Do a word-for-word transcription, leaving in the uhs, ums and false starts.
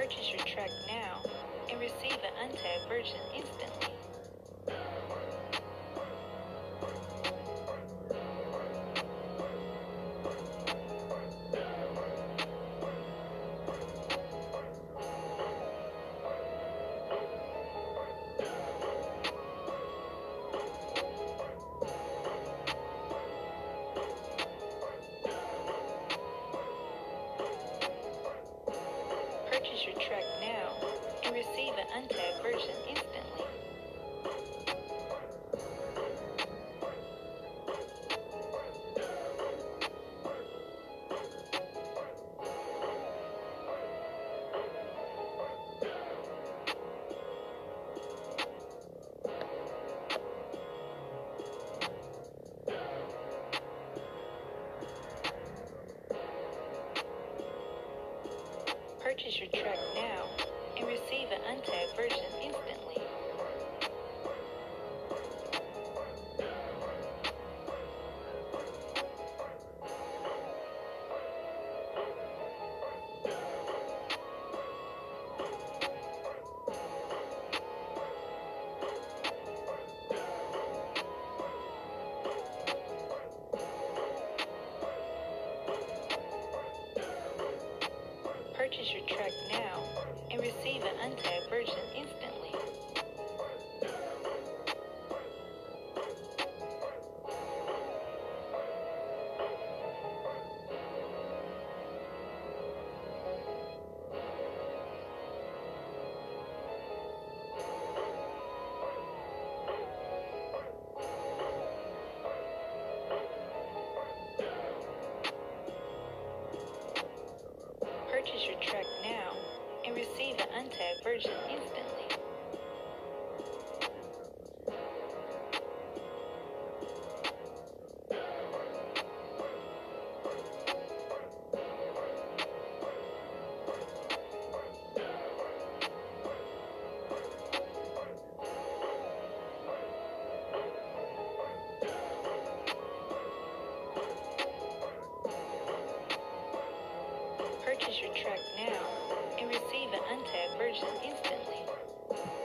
Purchase your track now and receive an untagged version instantly. Purchase your track now and receive an untagged version instantly. Purchase your track now and receive an untagged version instantly. Purchase your track now and receive an untagged version instantly. Purchase your track now and receive an untagged version instantly. Purchase your track now and receive an untagged version instantly.